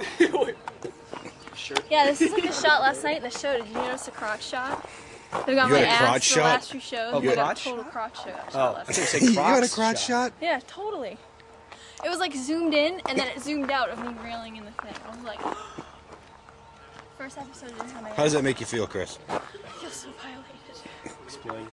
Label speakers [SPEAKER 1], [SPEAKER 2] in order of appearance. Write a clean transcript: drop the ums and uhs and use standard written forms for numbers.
[SPEAKER 1] Sure.
[SPEAKER 2] Yeah, this is like a shot last night in the show. Did you notice a crotch shot? They got
[SPEAKER 3] You
[SPEAKER 2] my
[SPEAKER 3] had a
[SPEAKER 2] ass
[SPEAKER 3] crotch
[SPEAKER 2] for
[SPEAKER 3] shot?
[SPEAKER 2] the last few shows.
[SPEAKER 1] Oh,
[SPEAKER 2] We got a
[SPEAKER 1] crotch?
[SPEAKER 2] total crotch shot
[SPEAKER 1] Oh, I
[SPEAKER 2] last
[SPEAKER 1] think
[SPEAKER 2] night.
[SPEAKER 1] you said
[SPEAKER 3] You had a
[SPEAKER 1] Crocs
[SPEAKER 3] crotch shot?
[SPEAKER 2] Yeah, totally. It was like zoomed in and then it zoomed out of me reeling in the thing. I was like, first episode didn't have my
[SPEAKER 3] How does that make you feel, Chris?
[SPEAKER 2] I feel so violated.
[SPEAKER 1] Explain.